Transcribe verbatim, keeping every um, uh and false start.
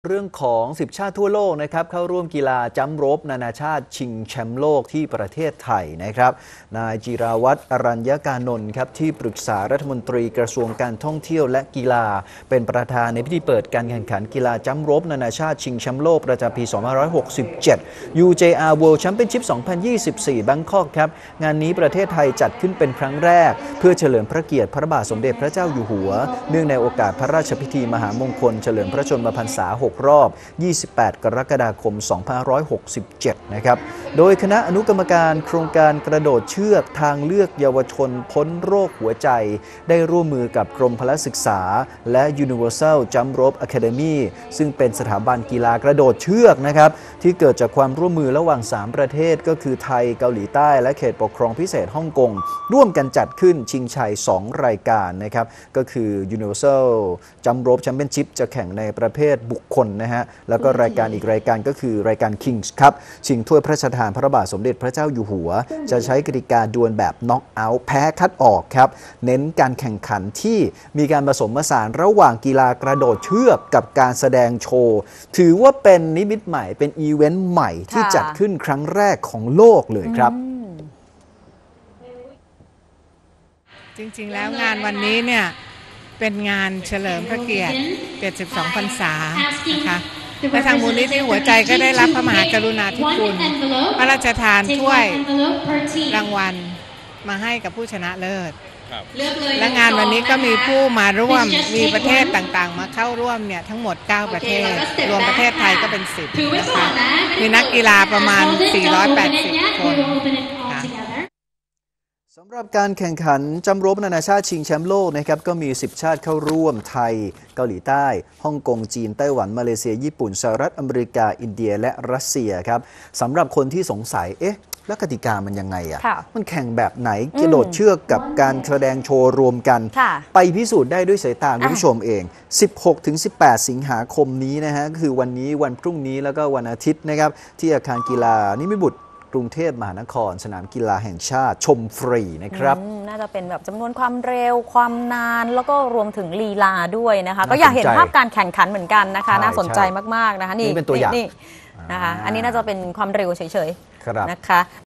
เรื่องของสิบชาติทั่วโลกนะครับเข้าร่วมกีฬาจัมป์โรปนานาชาติชิงแชมป์โลกที่ประเทศไทยนะครับนายจิราวัฒน์อรัญญกานนท์ครับที่ปรึกษารัฐมนตรีกระทรวงการท่องเที่ยวและกีฬาเป็นประธานในพิธีเปิดการแข่งขันกีฬาจัมป์โรปนานาชาติชิงแชมป์โลกประจำปีสองพันห้าร้อยหกสิบเจ็ด ยู เจ อาร์ World Championship สองพันยี่สิบสี่ บังกอกครับงานนี้ประเทศไทยจัดขึ้นเป็นครั้งแรกเพื่อเฉลิมพระเกียรติพระบาทสมเด็จพระเจ้าอยู่หัวเนื่องในโอกาสพระราชพิธีมหามงคลเฉลิมพระชนมพรรษาหกรอบยี่สิบแปด กรกฎาคม สองพันห้าร้อยหกสิบเจ็ด นะครับโดยคณะอนุกรรมการโครงการกระโดดเชือกทางเลือกเยาวชนพ้นโรคหัวใจได้ร่วมมือกับกรมพละศึกษาและ Universal Jump Rope Academy ซึ่งเป็นสถาบันกีฬากระโดดเชือกนะครับที่เกิดจากความร่วมมือระหว่างสามประเทศก็คือไทยเกาหลีใต้และเขตปกครองพิเศษฮ่องกงร่วมกันจัดขึ้นชิงชัยสองรายการนะครับก็คือ Universal Jump Rope Championship จะแข่งในประเภทบุคคลนะฮะแล้วก็รายการอีกรายการก็คือรายการ Kings Cup ชิงถ้วยพระราชทานพระบาทสมเด็จพระเจ้าอยู่หัวจะใช้กติกาดวลแบบน็อกเอาท์แพ้คัดออกครับเน้นการแข่งขันที่มีการผสมผสานระหว่างกีฬากระโดดเชือกกับการแสดงโชว์ถือว่าเป็นนิมิตใหม่เป็นอีเวนต์ใหม่ที่จัดขึ้นครั้งแรกของโลกเลยครับจริงๆแล้วงานวันนี้เนี่ยเป็นงานเฉลิมพระเกียรติเจ็ดสิบสองพรรษานะคะและทางมูลนิธิหัวใจก็ได้รับพระมหากรุณาธิคุณพระราชทานถ้วยรางวัลมาให้กับผู้ชนะเลิศและงานวันนี้ก็มีผู้มาร่วมมีประเทศต่างๆมาเข้าร่วมเนี่ยทั้งหมดเก้าประเทศรวมประเทศไทยก็เป็นสิบนะคะมีนักกีฬาประมาณสี่ร้อยแปดสิบคนสำหรับการแข่งขันจัมป์โรปนานาชาติชิงแชมป์โลกนะครับก็มีสิบชาติเข้าร่วมไทยเกาหลีใต้ฮ่องกงจีนไต้หวันมาเลเซียญี่ปุ่นสหรัฐอเมริกาอินเดียและรัสเซียครับสำหรับคนที่สงสัยเอ๊ะแล้วกติกามันยังไงอ่ะมันแข่งแบบไหนกระโดดเชือกกับการแสดงโชว์รวมกันไปพิสูจน์ได้ด้วยสายตาคุณผู้ชมเอง สิบหกถึงสิบแปด สิงหาคมนี้นะฮะคือวันนี้วันพรุ่งนี้แล้วก็วันอาทิตย์นะครับที่อาคารกีฬานิมิตรบุตรกรุงเทพมหานครสนามกีฬาแห่งชาติชมฟรีนะครับน่าจะเป็นแบบจำนวนความเร็วความนานแล้วก็รวมถึงลีลาด้วยนะคะก็อยากเห็นภาพการแข่งขันเหมือนกันนะคะน่าสนใจมากๆนะคะนี่เป็นตัวอย่างนะคะอันนี้น่าจะเป็นความเร็วเฉยๆนะคะ